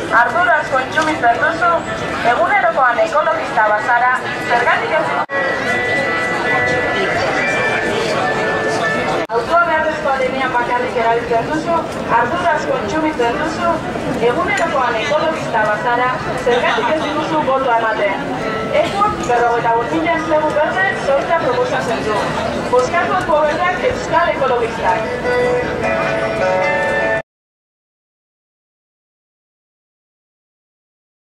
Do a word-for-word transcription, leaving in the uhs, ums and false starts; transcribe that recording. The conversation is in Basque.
arduraz kontsumitzen duzu, egunerokoan ekologista bazara, zergatik ez autoa beharrezkoa denean bakarrik erabiltzen duzu, arduraz kontsumitzen duzu, egunerokoan ekologista bazara, zergatik ez duzu botoa ematen. Ekuk, berrogeita bost mila enplegu berde sortzea proposatzen du. Bozkatu berdeak euskal ekologistak.